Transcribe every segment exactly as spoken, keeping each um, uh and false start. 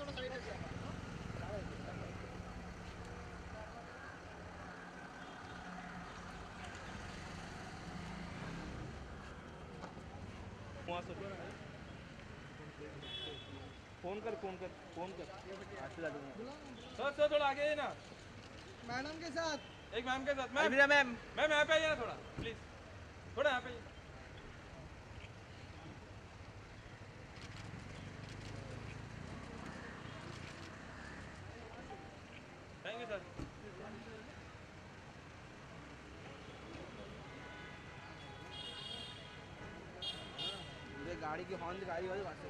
phone कर phone कर phone कर सर सर थोड़ा आगे ना मैडम के साथ एक मैम के साथ मैम मैम मैम यहाँ पे आइए ना थोड़ा प्लीज थोड़ा यहाँ पे आइए थैंक यू सर गाड़ी की हॉर्न गाड़ी वाली बात है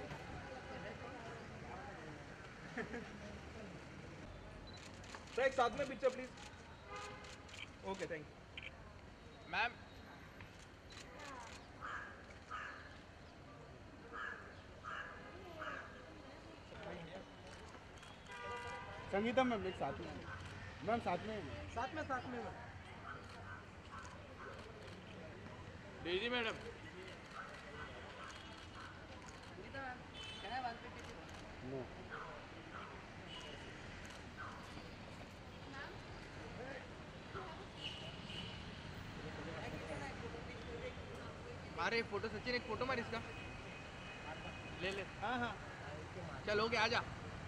सर एक साथ में picture please okay thank you ma'am Sangeeta ma'am एक साथ में मैम साथ में साथ में साथ में डेजी मैडम नो मारे फोटो सचिन एक फोटो मार इसका ले ले हाँ हाँ चल हो गया आजा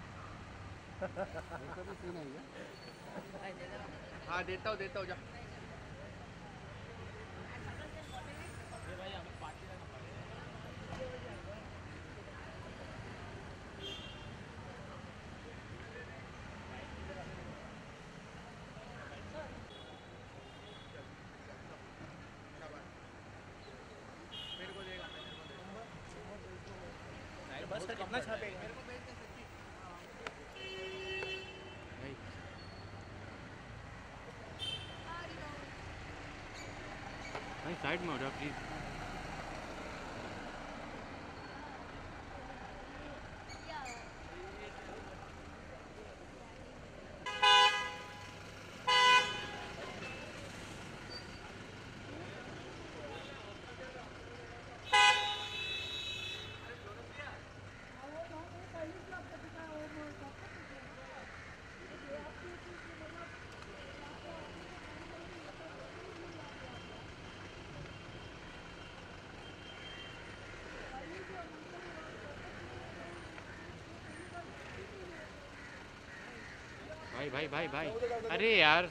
हाँ देता हूँ देता हूँ जा बस का कितना छापेगा भाई साइड में हो जाओ प्लीज भाई भाई भाई भाई अरे यार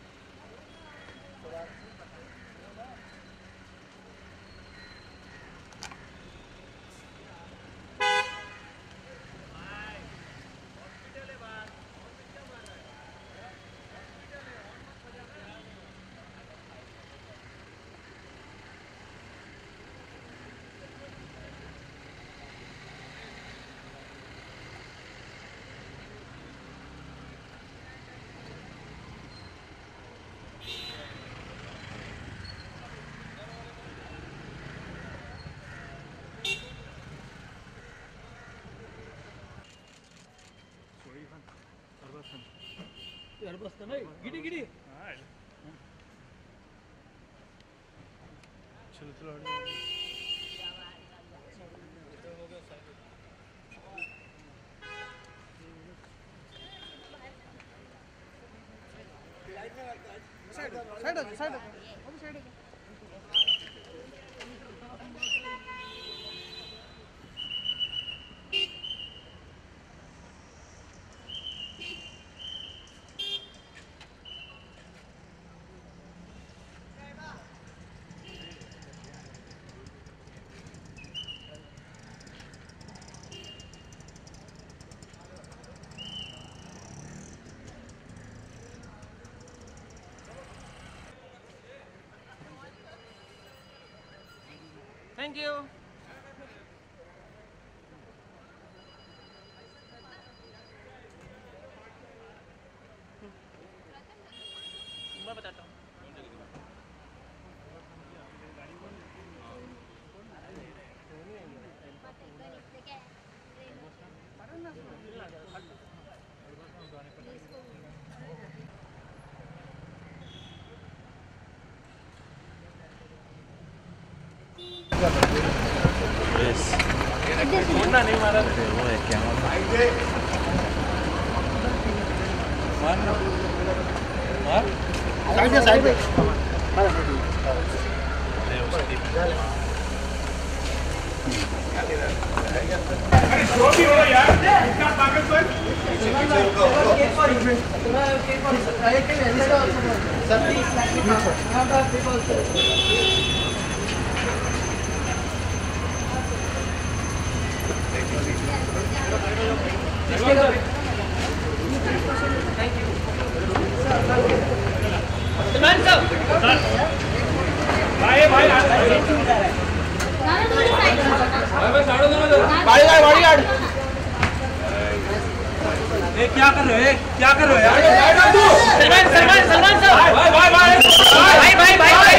अरबाज तो नहीं गिड़ी गिड़ी चलो चलो side side side side thank you मैं बताता हूँ छोड़ना नहीं मारा वो है क्या साइड में साइड में जो भी हो यार क्या पागल पर सलमान साहब भाई भाई बॉडीगार्ड बॉडीगार्ड ए क्या कर रहे हो क्या कर रहे हो यार सलमान सलमान सलमान साहब भाई भाई भाई भाई भाई भाई भाई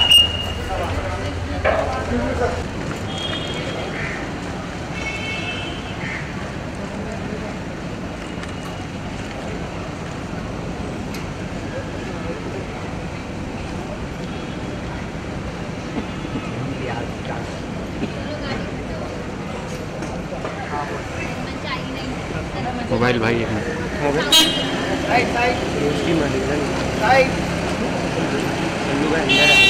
मोबाइल भाई एक मोबाइल राइट साइड उसकी मालिक है राइट चंदू का अंदर है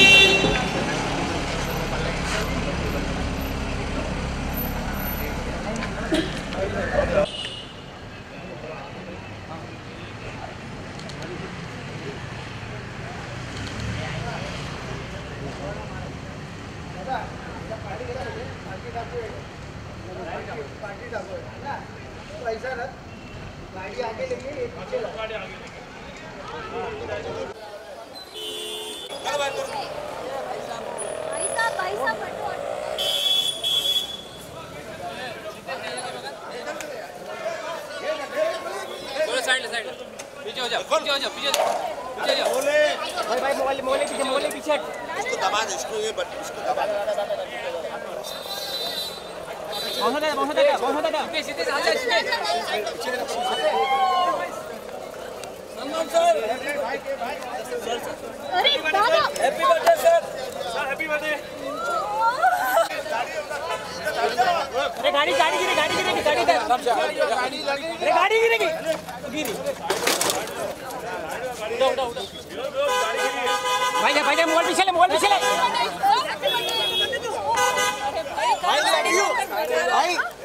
ऐसा ना गाड़ी आगे लेंगे ये पीछे लो गाड़ी आगे भाई साहब भाई साहब हटो थोड़ा साइड साइड पीछे हो जा पीछे हो जा पीछे पीछे जा भाई भाई मोबाइल मोबाइल पीछे मोबाइल पीछे इसको दबा दे इसको ये बट इसको दबा दे बहुत है बहुत है बहुत है सीधे सीधे आ जा सीधे सलमान सर अरे दादा happy birthday sir sir happy birthday अरे गाड़ी गाड़ी गिरेगी गाड़ी गिरेगी गाड़ी अरे गाड़ी गिरेगी गिरी गाड़ी गिरी है भाई भाई मोबाइल पीछे ले मोबाइल पीछे ले भाई भाई